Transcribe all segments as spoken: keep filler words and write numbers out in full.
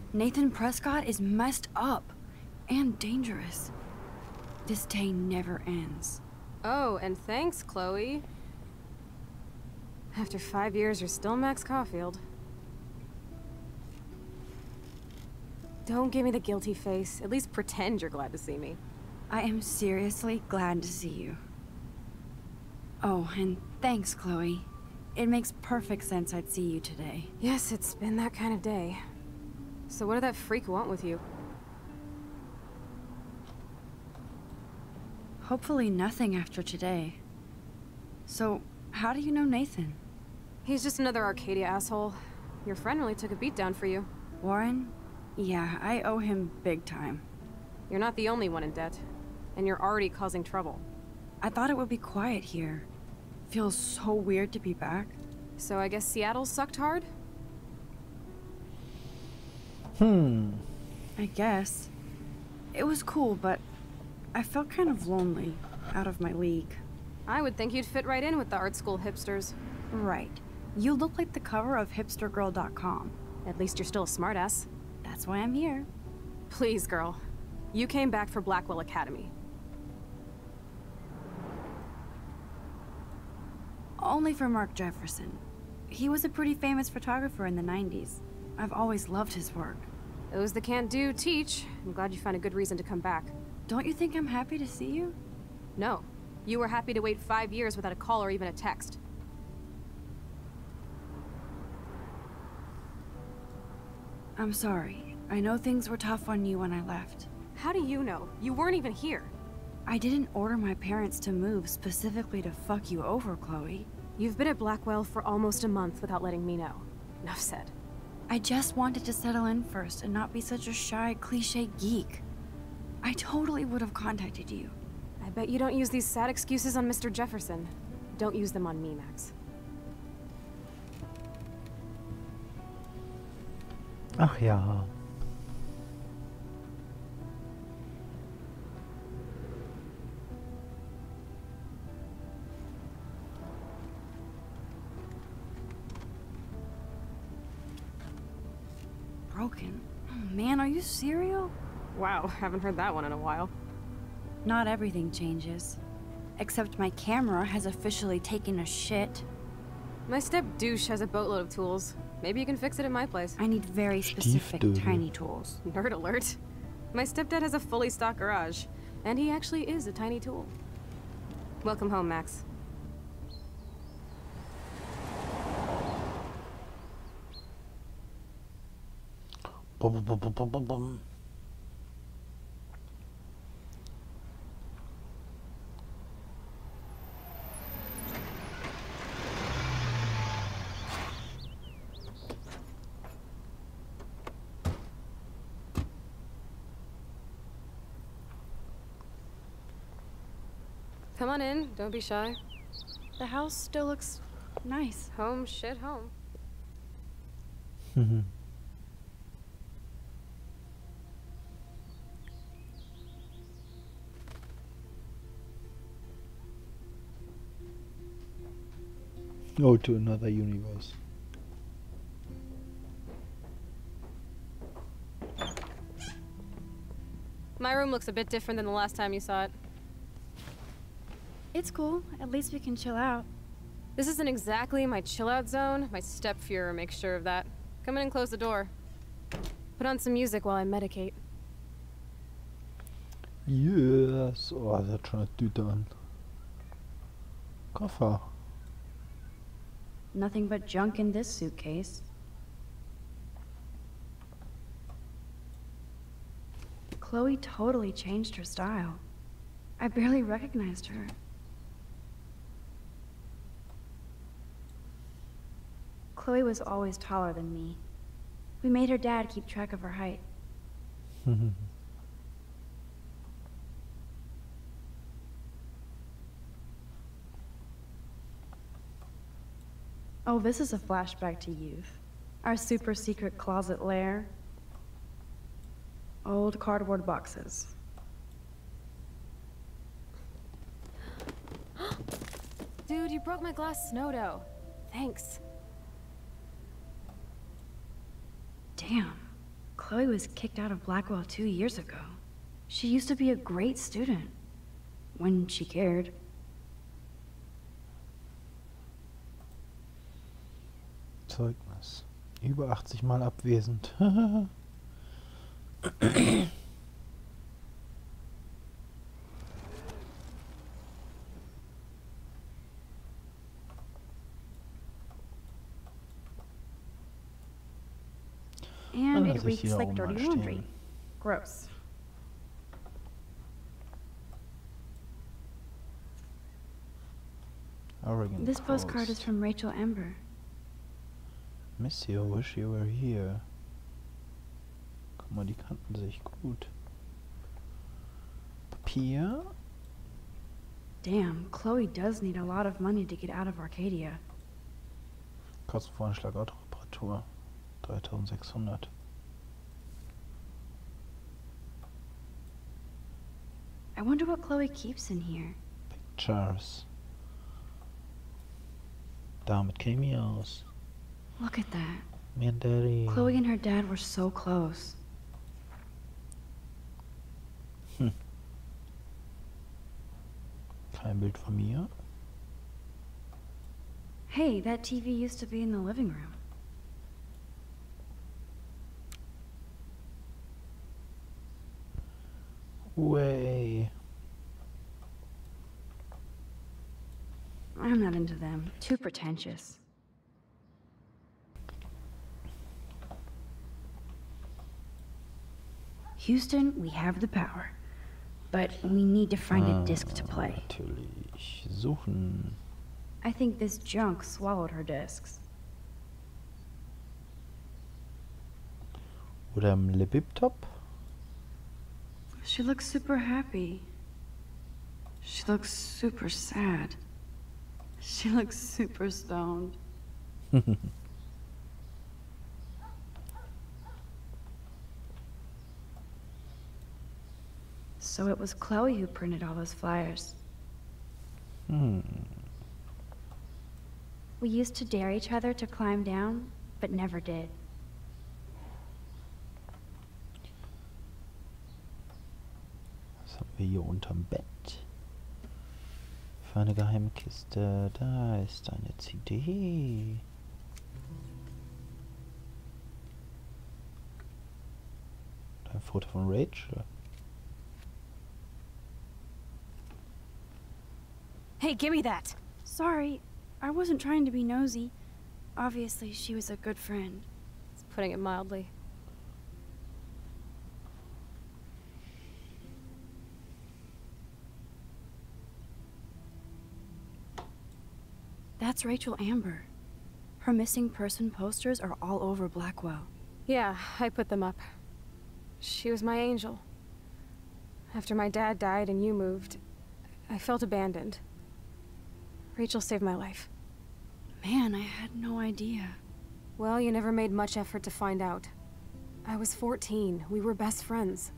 Nathan Prescott is messed up. And dangerous. This day never ends. Oh, and thanks, Chloe. After five years, you're still Max Caulfield. Don't give me the guilty face. At least pretend you're glad to see me. I am seriously glad to see you. Oh, and thanks, Chloe. It makes perfect sense I'd see you today. Yes, it's been that kind of day. So what did that freak want with you? Hopefully nothing after today. So, how do you know Nathan? He's just another Arcadia asshole. Your friend really took a beat down for you. Warren? Yeah, I owe him big time. You're not the only one in debt. And you're already causing trouble. I thought it would be quiet here. Feels so weird to be back. So I guess Seattle sucked hard? Hmm. I guess. It was cool, but I felt kind of lonely, out of my league. I would think you'd fit right in with the art school hipsters. Right. You look like the cover of hipster girl dot com. At least you're still a smartass. That's why I'm here. Please, girl. You came back for Blackwell Academy. Only for Mark Jefferson. He was a pretty famous photographer in the nineties. I've always loved his work. Those that can't do, teach. I'm glad you found a good reason to come back. Don't you think I'm happy to see you? No. You were happy to wait five years without a call or even a text. I'm sorry. I know things were tough on you when I left. How do you know? You weren't even here. I didn't order my parents to move specifically to fuck you over, Chloe. You've been at Blackwell for almost a month without letting me know. Enough said. I just wanted to settle in first and not be such a shy, cliche geek. I totally would have contacted you. I bet you don't use these sad excuses on Mister Jefferson. Don't use them on me, Max. Ach ja. Broken? Oh man, are you serial? Wow, haven't heard that one in a while. Not everything changes. Except my camera has officially taken a shit. My step douche has a boatload of tools. Maybe you can fix it at my place. I need very specific Stiefdödel. tiny tools. Nerd alert. My stepdad has a fully stocked garage, and he actually is a tiny tool. Welcome home, Max. Bum, bum, bum, bum, bum, bum. Come on in, don't be shy. The house still looks nice. Home, shit, home. Mhm. Oh, to another universe. My room looks a bit different than the last time you saw it. It's cool. At least we can chill out. This isn't exactly my chill-out zone. My step-fuhrer makes sure of that. Come in and close the door. Put on some music while I medicate. Yes. Oh, das hat schon eine Tüte an. Koffer. Nothing but junk in this suitcase. Chloe totally changed her style. I barely recognized her. Chloe was always taller than me. We made her dad keep track of her height. Oh, this is a flashback to youth. Our super secret closet lair. Old cardboard boxes. Dude, you broke my glass snow dough. Thanks. Damn. Chloe was kicked out of Blackwell two years ago. She used to be a great student. When she cared. Zeugnis. Über achtzig Mal abwesend. And lass it ich reeks die da like oben mal dirty laundry. stehen. Gross. Oregon This postcard is Post. from Rachel Amber. Miss you, wish you were here. Guck mal, die kannten sich gut. Papier? Damn, Chloe does need a lot of money to get out of Arcadia. Kostenvoranschlag Autoreparatur. dreitausendsechshundert. I wonder what Chloe keeps in here. Pictures. Damit käme ich aus. Look at that. Me and Daddy. Chloe and her dad were so close. Hm. Kein Bild von mir. Hey, that T V used to be in the living room. Way. I'm not into them. Too pretentious. Houston, we have the power. But we need to find a disc to play. Natürlich. Suchen. I think this junk swallowed her discs. Oder im Lipip-Top? She looks super happy. She looks super sad. She looks super stoned. So it was Chloe who printed all those flyers. Hmm. We used to dare each other to climb down, but never did. Was haben wir hier unterm Bett? Für eine Geheimkiste. Da ist eine C D. Ein Foto von Rachel. Hey, give me that! Sorry, I wasn't trying to be nosy. Obviously, she was a good friend. It's putting it mildly. That's Rachel Amber. Her missing person posters are all over Blackwell. Yeah, I put them up. She was my angel. After my dad died and you moved, I felt abandoned. Rachel saved my life. Man, I had no idea. Well, you never made much effort to find out. I was fourteen. We were best friends.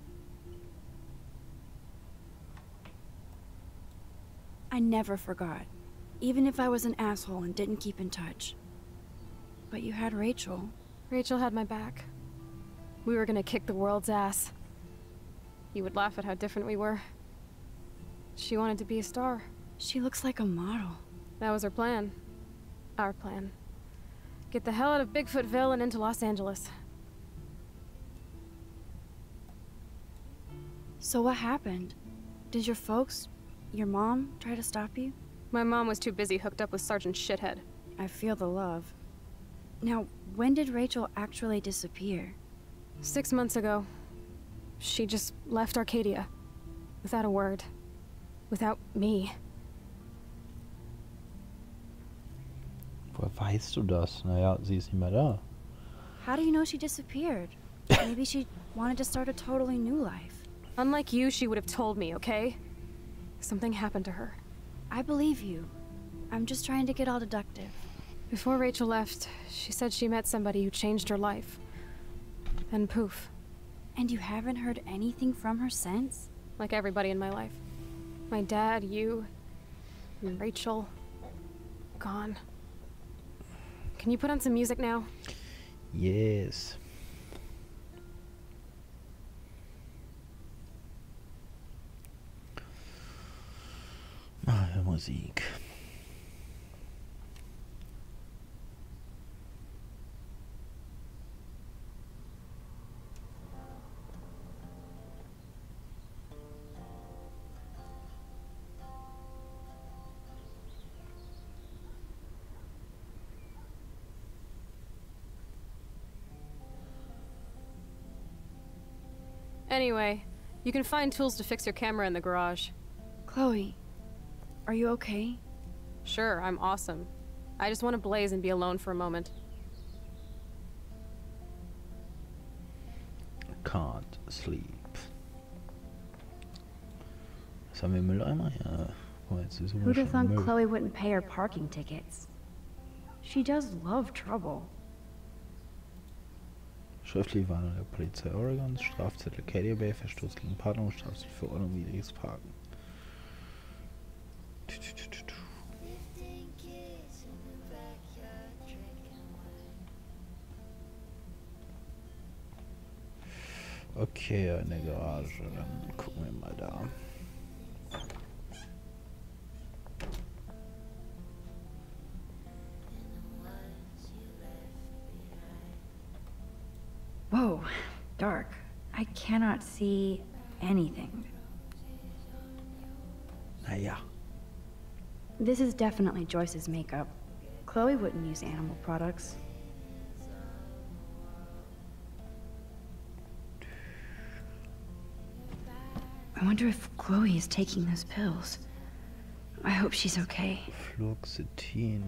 I never forgot. Even if I was an asshole and didn't keep in touch. But you had Rachel. Rachel had my back. We were gonna kick the world's ass. You would laugh at how different we were. She wanted to be a star. She looks like a model. That was her plan. Our plan. Get the hell out of Bigfootville and into Los Angeles. So what happened? Did your folks, your mom, try to stop you? My mom was too busy hooked up with Sergeant Shithead. I feel the love. Now, when did Rachel actually disappear? Six months ago. She just left Arcadia. Without a word. Without me. Woher weißt du das? Naja, sie ist nicht mehr da. How do you know she disappeared? Maybe she wanted to start a totally new life. Unlike you, she would have told me, okay? Something happened to her. I believe you. I'm just trying to get all deductive. Before Rachel left, she said she met somebody who changed her life. And poof. And you haven't heard anything from her since? Like everybody in my life. My dad, you, and Rachel. Gone. Can you put on some music now? Yes. Musik. Anyway, you can find tools to fix your camera in the garage. Chloe, are you okay? Sure, I'm awesome. I just want to blaze and be alone for a moment. Can't sleep. Was haben wir, Mülleimer? Ja. Oh, jetzt ist Who'd have thought Müll. Chloe wouldn't pay her parking tickets? She does love trouble. Schriftliche Warnung der Polizei Oregons, Strafzettel Cadia Bay, Verstoß gegen Parkung, Strafzettel für ordnungswidriges Parken. Okay, in der Garage, dann gucken wir mal da. Whoa, dark. I cannot see anything. Naja. This is definitely Joyce's makeup. Chloe wouldn't use animal products. I wonder if Chloe is taking those pills. I hope she's okay. Fluoxetin.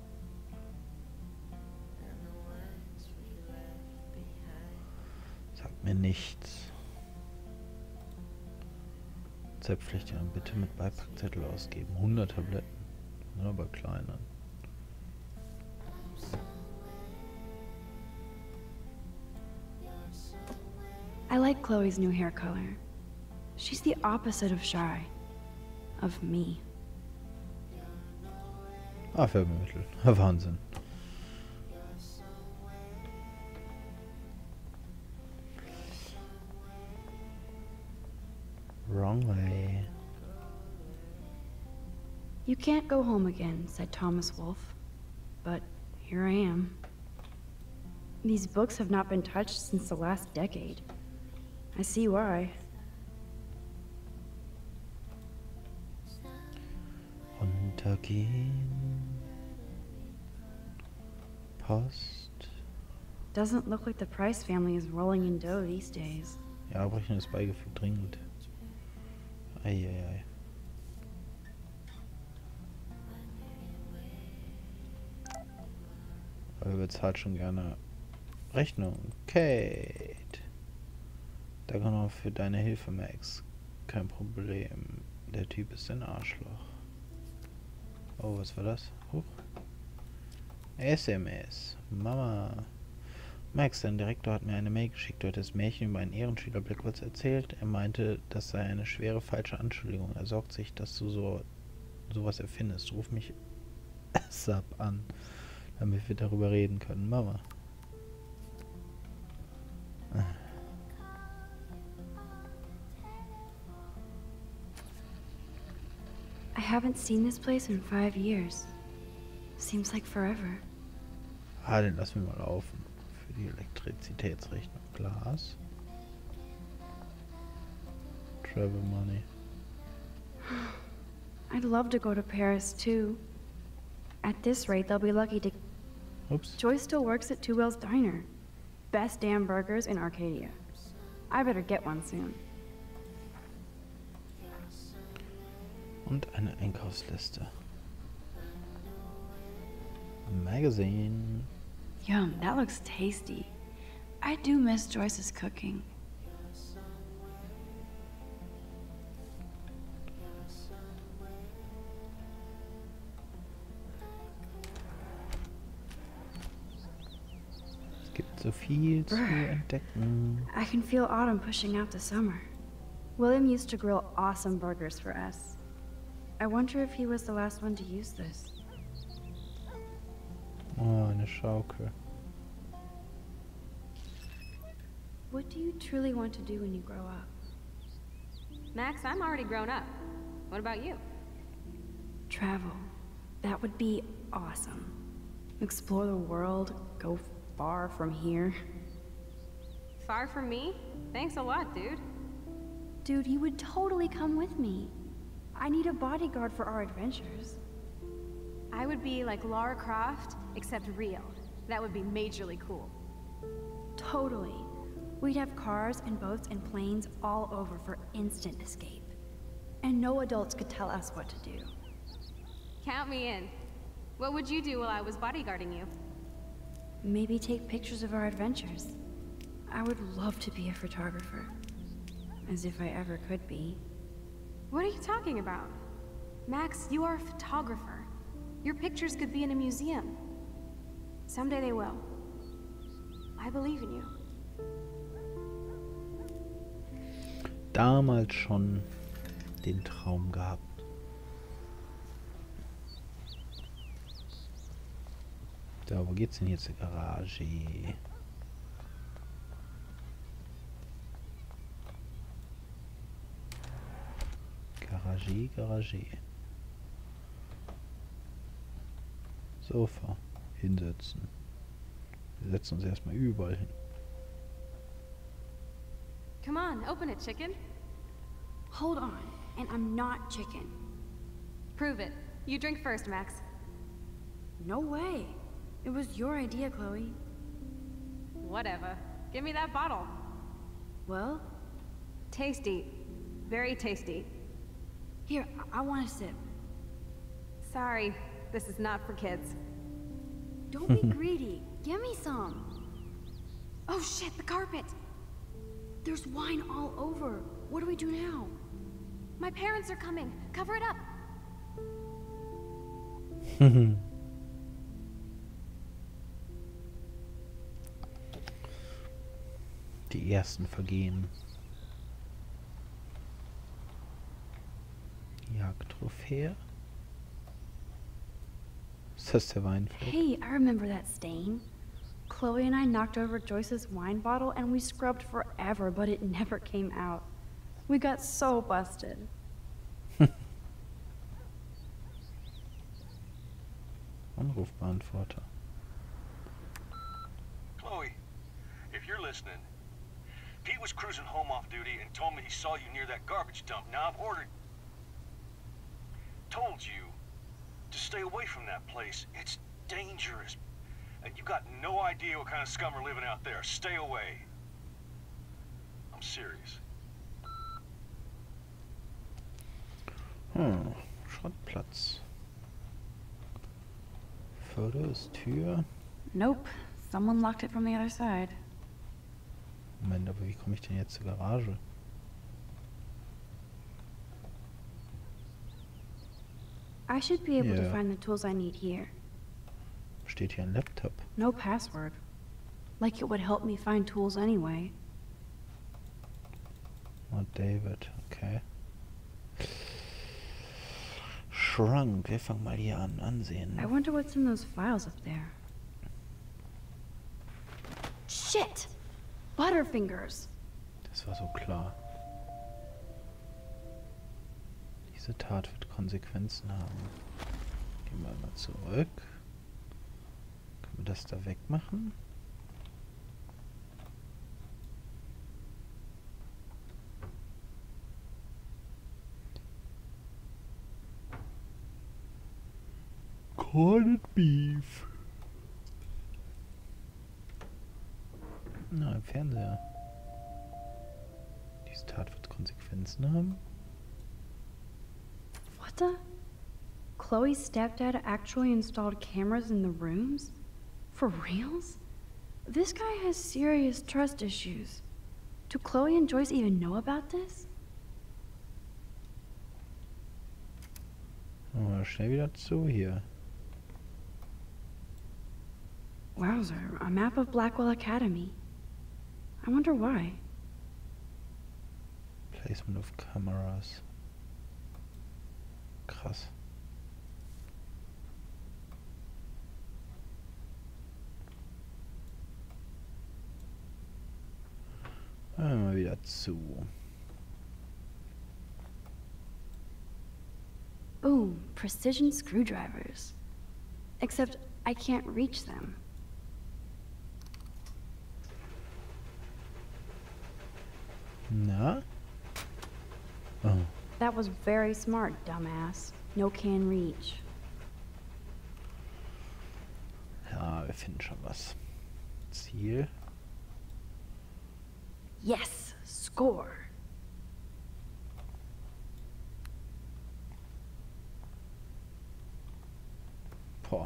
Sagt mir nichts. Rezeptpflichtig und bitte mit Beipackzettel ausgeben. hundert Tabletten. Ja, aber kleine. I like Chloe's new hair color. She's the opposite of shy. Of me. Ah, Färbemittel. Wahnsinn. Wrong way. You can't go home again, said Thomas Wolfe. But here I am. These books have not been touched since the last decade. I see why. Runtergehen. Post. Doesn't look like the Price family is rolling in dough these days. Ja, Abrechnung ist beigefügt, dringend. Eieiei. Aber bezahlt schon gerne Rechnung. Kate. Danke noch für deine Hilfe, Max. Kein Problem. Der Typ ist ein Arschloch. Oh, was war das? Huch. S M S. Mama. Max, dein Direktor hat mir eine Mail geschickt. Du hat das Märchen über einen Ehrenschüler Blackwoods erzählt. Er meinte, das sei eine schwere falsche Anschuldigung. Er sorgt sich, dass du so sowas erfindest. Ruf mich ASAP an, damit wir darüber reden können. Mama. I haven't seen this place in five years. Seems like forever. Ah, den lassen wir mal laufen. Für die Elektrizitätsrechnung. Glas. Travel money. I'd love to go to Paris too. At this rate, they'll be lucky to... Ups. Joyce still works at Two Whales Diner. Best damn burgers in Arcadia. I better get one soon. Und eine Einkaufsliste. Magazine. Yum, that looks tasty. I do miss Joyce's cooking. Es gibt so viel zu entdecken. I can feel autumn pushing out the summer. William used to grill awesome burgers for us. I wonder if he was the last one to use this. Oh, eine Schaukel. What do you truly want to do when you grow up? Max, I'm already grown up. What about you? Travel. That would be awesome. Explore the world, go far from here. Far from me? Thanks a lot, dude. Dude, you would totally come with me. I need a bodyguard for our adventures. I would be like Lara Croft, except real. That would be majorly cool. Totally. We'd have cars and boats and planes all over for instant escape. And no adults could tell us what to do. Count me in. What would you do while I was bodyguarding you? Maybe take pictures of our adventures. I would love to be a photographer. As if I ever could be. What are you talking about? Max, you are a photographer. Your pictures could be in a museum. Someday they will. I believe in you. Damals schon den Traum gehabt. So, wo geht's denn hier zur Garage? Garage, Garage. Sofa. Hinsetzen. Wir setzen uns erstmal überall hin. Come on, open it, chicken. Hold on, and I'm not chicken. Prove it. You drink first, Max. No way. It was your idea, Chloe. Whatever. Give me that bottle. Well, Tasty. Very tasty. here, I, I want a sip. Sorry, this is not for kids. Don't be greedy. Give me some. Oh shit, the carpet! There's wine all over. What do we do now? My parents are coming. Cover it up. Die ersten Vergehen. Jagdtrophäe. Ist das der Weinfleck? Hey, I remember that stain. Chloe and I knocked over Joyce's wine bottle and we scrubbed forever, but it never came out. We got so busted. Anrufbeantworter. Chloe, if you're listening, Pete was cruising home off duty and told me he saw you near that garbage dump. Now I've ordered... told you to stay away from that place. It's dangerous. And you got no idea what kind of scum are living out there. Stay away. I'm serious. Hm, Schrottplatz. Fotos, Tür. Nope. Someone locked it from the other side. Moment, aber wie komme ich denn jetzt zur Garage? I should be able to Yeah. find the tools I need here. Steht hier ein Laptop. No password. Like it would help me find tools anyway. Oh, David, okay. Schrank, wir fangen mal hier an. Ansehen. I wonder what's in those files up there. Shit! Butterfingers! Das war so klar. Diese Tat wird Konsequenzen haben. Gehen wir mal zurück. Können wir das da wegmachen? Corned Beef. Na, im Fernseher. Diese Tat wird Konsequenzen haben. What the? Chloe's stepdad actually installed cameras in the rooms? For reals? This guy has serious trust issues. Do Chloe and Joyce even know about this? Oh, schnell wieder zu hier. Wowzer, a map of Blackwell Academy. I wonder why. Placement of cameras. Krass. Mal wieder zu. Boom, precision screwdrivers. Except I can't reach them. Na? Oh. That was very smart, dumbass. No can reach. Ja, wir finden schon was. Ziel. Yes, score. Boah.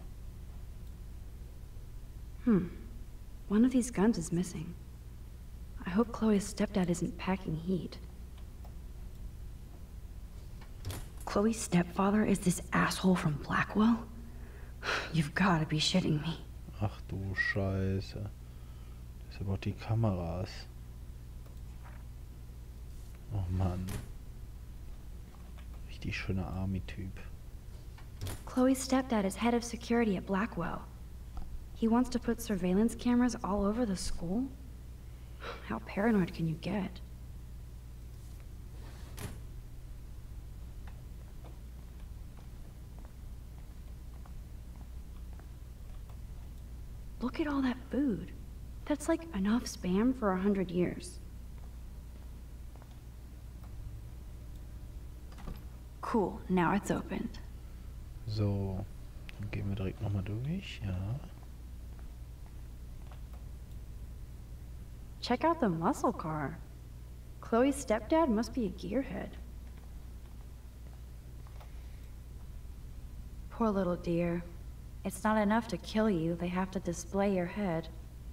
Hmm. One of these guns is missing. I hope Chloe's stepdad isn't packing heat. Chloe's stepfather is this asshole from Blackwell? You've gotta be shitting me. Ach du Scheiße. Das sind auch die Kameras. Oh Mann. Richtig schöner Army-Typ. Chloe's stepdad is head of security at Blackwell. He wants to put surveillance cameras all over the school? How paranoid can you get? Look at all that food. That's like enough Spam for a hundred years. Cool, now it's opened. So, dann gehen wir direkt nochmal durch, ja. Check out the muscle car. Chloe's stepdad must be a gearhead. Poor little dear. It's not enough to kill you, they have to display your head.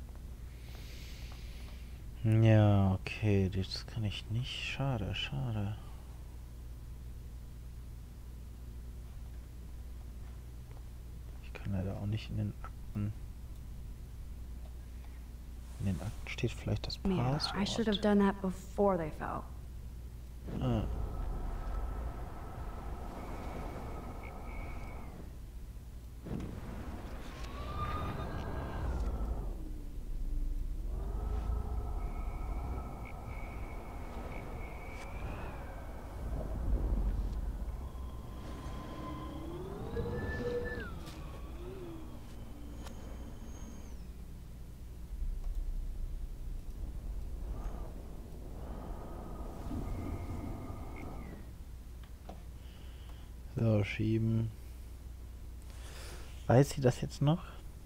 Ja, okay, das kann ich nicht. Schade, schade. Ich kann leider auch nicht in den Akten. In den Akten steht vielleicht das Man, I should have Passwort. done that before they fell. Ah. So, schieben. Weiß sie das jetzt noch?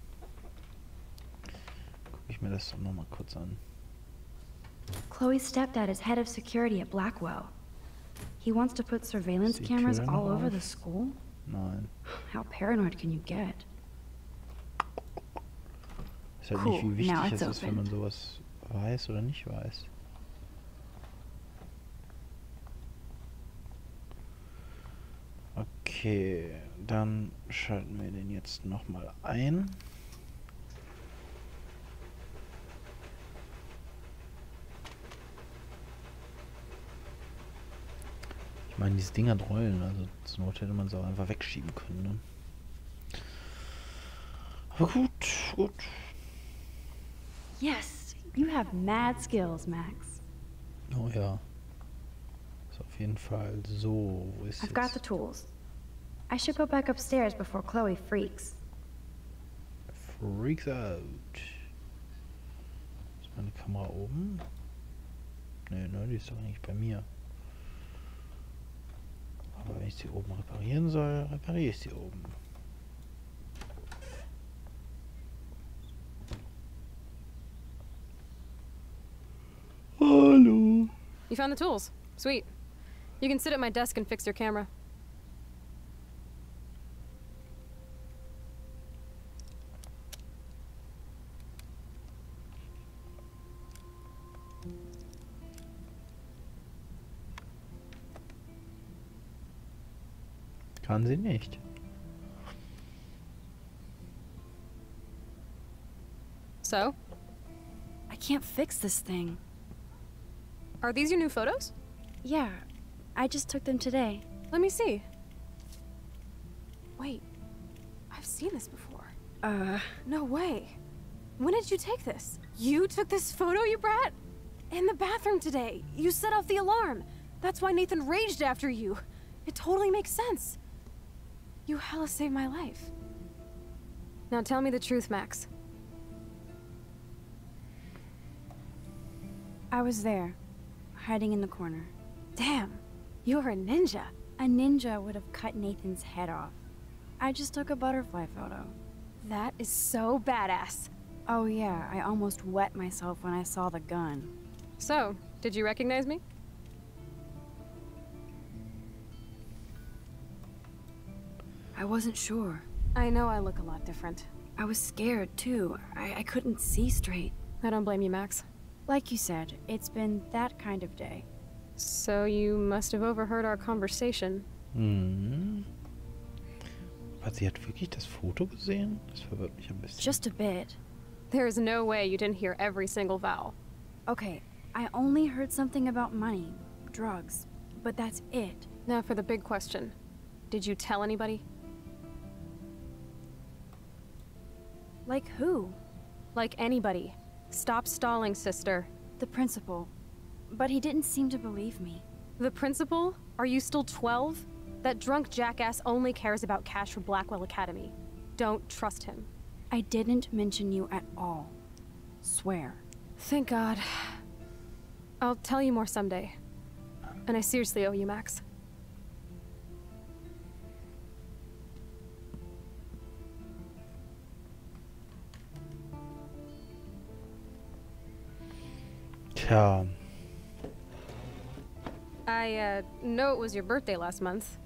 Gucke ich mir das doch noch mal kurz an. Chloe's stepdad is head of security at Blackwell. He wants to put surveillance cameras Türen all over auf? the school? Nein. How paranoid can you get? Ist halt Cool, nicht, wie now wichtig it's es ist, wenn man open. sowas weiß oder nicht weiß. Okay, dann schalten wir den jetzt nochmal ein. Ich meine, diese Dinger rollen, also zur Not hätte man sie auch einfach wegschieben können, ne? Aber gut, gut. Yes, you have mad skills, Max. Oh ja. Ist auf jeden Fall so. Wo ist I've got the jetzt? tools. I should go back upstairs before Chloe freaks. Freaks out. Ist meine Kamera oben? Nö, ne, die ist doch eigentlich bei mir. Aber wenn ich sie oben reparieren soll, repariere ich sie oben. Hallo. You found the tools. Sweet. You can sit at my desk and fix your camera. Kann sie nicht. So, I can't fix this thing. are these your new photos? Yeah, I just took them today. Let me see. Wait, I've seen this before. Uh, No way. When did you take this? You took this photo, you brat? In the bathroom today. You set off the alarm. That's why Nathan raged after you. It totally makes sense. You hella saved my life. Now tell me the truth, Max. I was there, hiding in the corner. Damn, you're a ninja. A ninja would have cut Nathan's head off. I just took a butterfly photo. That is so badass. Oh yeah, I almost wet myself when I saw the gun. So, did you recognize me? I wasn't sure. I know I look a lot different. I was scared too. I, I couldn't see straight. I don't blame you, Max. Like you said, it's been that kind of day. So you must have overheard our conversation. Hm. Aber sie hat wirklich das Foto gesehen? Das verwirrt mich ein bisschen. Just a bit. There is no way you didn't hear every single vowel. Okay, I only heard something about money, drugs, but that's it. Now for the big question. Did you tell anybody? Like who? Like anybody. Stop stalling, sister. The principal. But he didn't seem to believe me. The principal? Are you still twelve? That drunk jackass only cares about cash for Blackwell Academy. Don't trust him. I didn't mention you at all. Swear. Thank God. I'll tell you more someday. And I seriously owe you, Max. Tja. I, uh, know it was your birthday last month.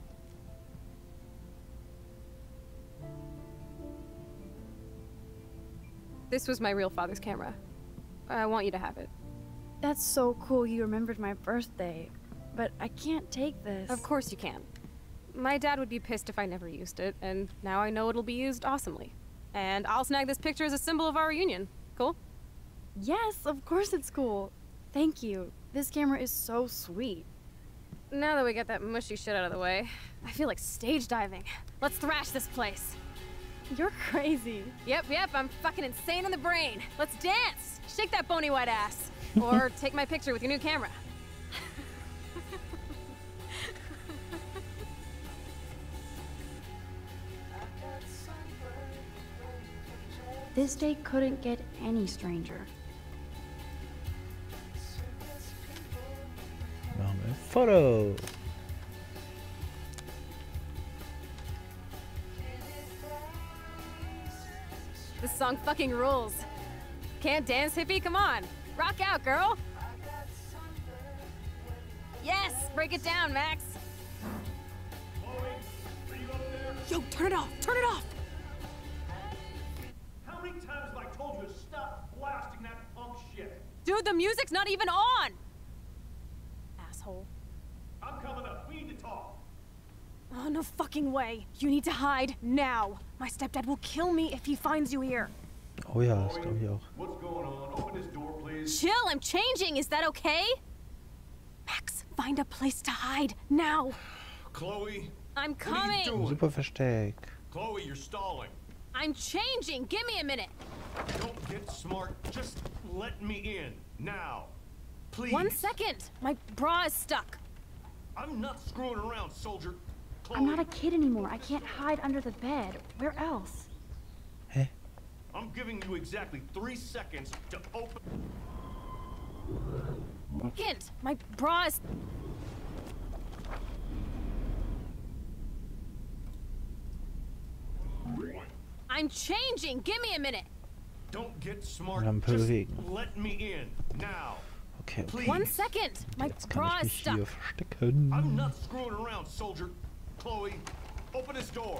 This was my real father's camera. I want you to have it. That's so cool you remembered my birthday. But I can't take this. Of course you can. My dad would be pissed if I never used it, and now I know it'll be used awesomely. And I'll snag this picture as a symbol of our reunion. Cool? Yes, of course it's cool. Thank you. This camera is so sweet. Now that we got that mushy shit out of the way, I feel like stage diving. Let's thrash this place. You're crazy. Yep, yep, I'm fucking insane in the brain. Let's dance! Shake that bony white ass. Or take my picture with your new camera. This day couldn't get any stranger. Machen wir ein Foto. This song fucking rules. Can't dance, hippie? Come on. Rock out, girl. Yes! Break it down, Max. Yo, turn it off! Turn it off! How many times have I told you to stop blasting that punk shit? Dude, the music's not even on! Asshole. I'm coming up. We need to talk. Oh, no fucking way. You need to hide now. My stepdad will kill me if he finds you here. Oh ja, das glaube ich auch. What's going on? Open this door, please. Chill, I'm changing. Is that okay? Max, find a place to hide now. Chloe. I'm What are you coming. doing? Super Versteck. Chloe, you're stalling. I'm changing. Give me a minute. Don't get smart. Just let me in. Now. Please. One second. My bra is stuck. I'm not screwing around, soldier. Chloe, I'm not a kid anymore. I can't hide under the bed. Where else? Hä? I'm giving you exactly three seconds to open. Second. My bra is... I'm changing. Give me a minute. Don't get smart. Wir haben Just bewegen. let me in. Now. Okay, okay. Please. One second. My Jetzt kann bra ich is mich stuck. hier verstecken. I'm not screwing around, soldier. Chloe, open this door.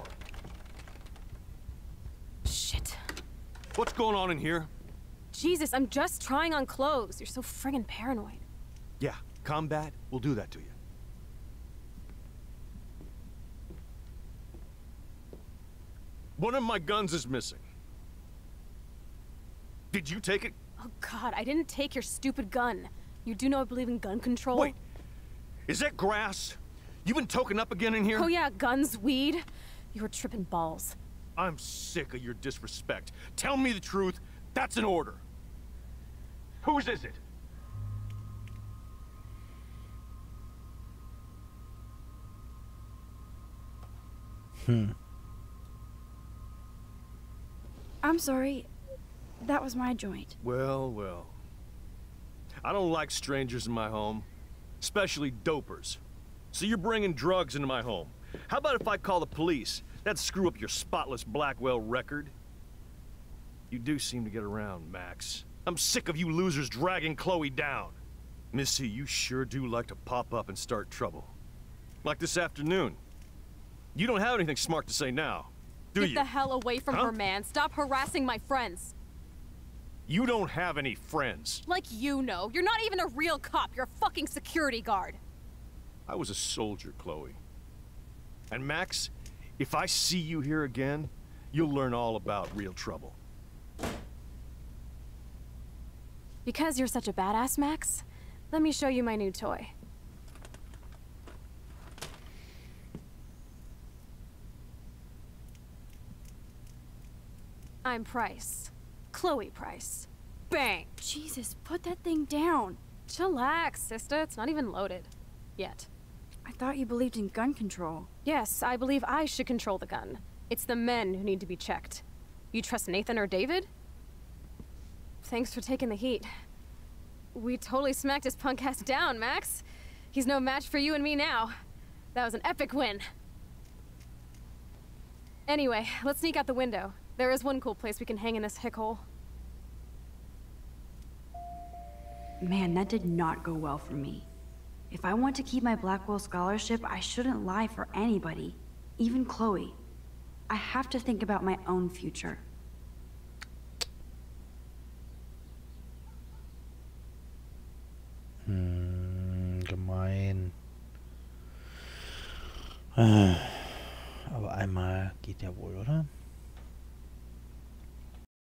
Shit. What's going on in here? Jesus, I'm just trying on clothes. You're so friggin' paranoid. Yeah, combat will do that to you. One of my guns is missing. Did you take it? Oh god, I didn't take your stupid gun. You do know I believe in gun control? Wait, is that grass? You been token up again in here? Oh yeah, guns, weed. You were tripping balls. I'm sick of your disrespect. Tell me the truth. That's an order. Whose is it? Hm. I'm sorry. That was my joint. Well, well. I don't like strangers in my home, especially dopers. So you're bringing drugs into my home. How about if I call the police? That'd screw up your spotless Blackwell record. You do seem to get around, Max. I'm sick of you losers dragging Chloe down. Missy, you sure do like to pop up and start trouble. Like this afternoon. You don't have anything smart to say now, do Get you? the hell away from Huh? her, man. Stop harassing my friends. You don't have any friends. Like you know. You're not even a real cop. You're a fucking security guard. I was a soldier, Chloe. And Max, if I see you here again, you'll learn all about real trouble. Because you're such a badass, Max, let me show you my new toy. I'm Price. Chloe Price. Bang! Jesus, put that thing down. Chillax, sister. It's not even loaded. Yet. I thought you believed in gun control. Yes, I believe I should control the gun. It's the men who need to be checked. You trust Nathan or David? Thanks for taking the heat. We totally smacked his punk ass down, Max. He's no match for you and me now. That was an epic win. Anyway, let's sneak out the window. There is one cool place we can hang in this hick hole. Man, that did not go well for me. If I want to keep my Blackwell scholarship, I shouldn't lie for anybody, even Chloe. I have to think about my own future. Hm, gemein. Äh, aber einmal geht ja wohl, oder?